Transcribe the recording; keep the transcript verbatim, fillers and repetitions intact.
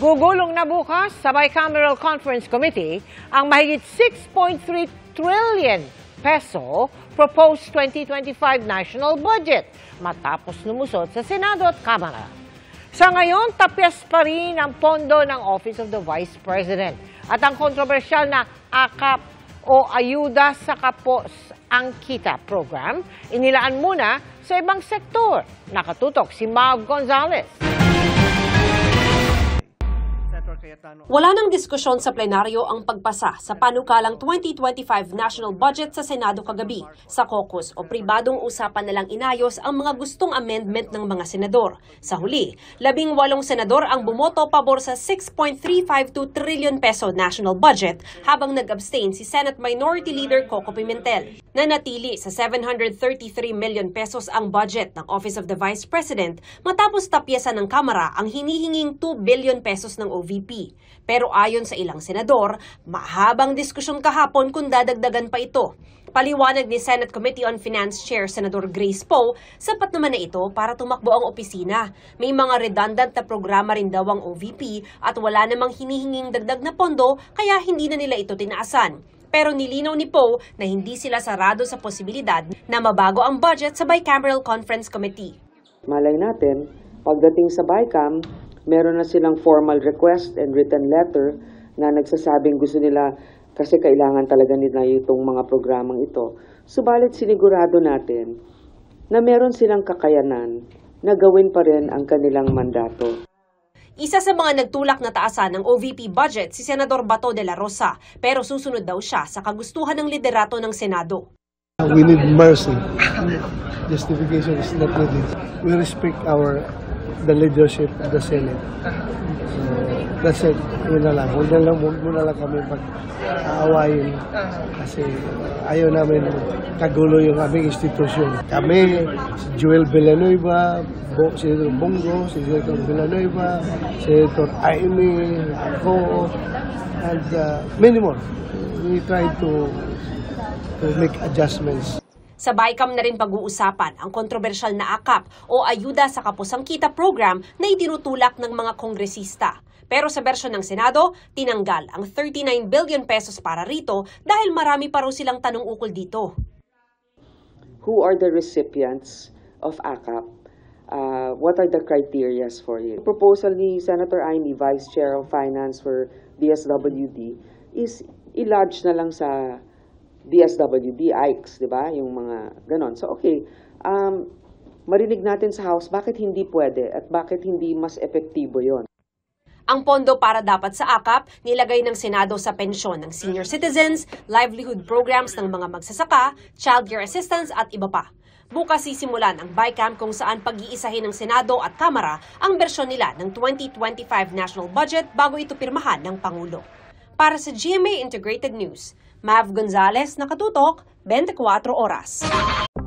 Gugulong na bukas sa Bicameral Conference Committee ang mahigit six point three trillion peso proposed twenty twenty-five national budget matapos lumusot sa Senado at Kamara. Sa ngayon, tapyas pa rin ang pondo ng Office of the Vice President at ang kontrobersyal na A K A P o Ayuda sa Kapos ang Kita program, inilaan muna sa ibang sektor. Nakatutok si Mav Gonzalez. Wala nang diskusyon sa plenaryo ang pagpasa sa panukalang twenty twenty-five national budget sa Senado kagabi. Sa caucus o pribadong usapan na lang inayos ang mga gustong amendment ng mga senador. Sa huli, labing walong senador ang bumoto pabor sa six point three five two trillion peso national budget habang nag-abstain si Senate Minority Leader Coco Pimentel. Nanatili sa seven hundred thirty-three million pesos ang budget ng Office of the Vice President matapos tapyasan ng Kamara ang hinihinging two billion pesos ng O V P. Pero ayon sa ilang senador, mahabang diskusyon kahapon kung dadagdagan pa ito. Paliwanag ni Senate Committee on Finance Chair Senador Grace Poe, sapat naman na ito para tumakbo ang opisina. May mga redundant na programa rin daw ang O V P at wala namang hinihinging dagdag na pondo kaya hindi na nila ito tinaasan. Pero nilinaw ni Poe na hindi sila sarado sa posibilidad na mabago ang budget sa Bicameral Conference Committee. Malay natin, pagdating sa BICAM, meron na silang formal request and written letter na nagsasabing gusto nila kasi kailangan talaga nila itong mga programang ito. Subalit sinigurado natin na meron silang kakayanan na gawin pa rin ang kanilang mandato. Isa sa mga nagtulak na taasan ng O V P budget si Senador Bato de la Rosa, pero susunod daw siya sa kagustuhan ng liderato ng Senado. We need mercy. Justification is not needed. We respect our the leadership of the Senate. So, that's it. Yun na lang. Huwag na lang, huwag mo na lang kami pag-aawayin kasi ayaw namin kagulo yung aming institusyon. Kami, si Joel Villanueva, Bo, si Senator Bongo, si Senator Villanueva, si Senator Aimee, ako, and uh, many more. We try to, to make adjustments. Sa BICAM na rin pag-uusapan ang kontrobersyal na A K A P o Ayuda sa Kapos ang Kita program na itinutulak ng mga kongresista. Pero sa bersyon ng Senado, tinanggal ang thirty-nine billion pesos para rito dahil marami pa raw silang tanong ukol dito. Who are the recipients of A K A P? Uh, what are the criteria for it? Proposal ni Senator Aimee, Vice Chair of Finance for D S W D, is i-lodge na lang sa D S W D, I C E, di ba? Yung mga ganon. So, okay, um, marinig natin sa House, bakit hindi pwede at bakit hindi mas epektibo yon? Ang pondo para dapat sa A K A P, nilagay ng Senado sa pensyon ng senior citizens, livelihood programs ng mga magsasaka, child care assistance at iba pa. Bukas sisimulan ang BICAM kung saan pag-iisahin ng Senado at Kamara ang bersyon nila ng twenty twenty-five national budget bago ito pirmahan ng Pangulo. Para sa G M A Integrated News, Mav Gonzalez, nakatutok, twenty-four oras.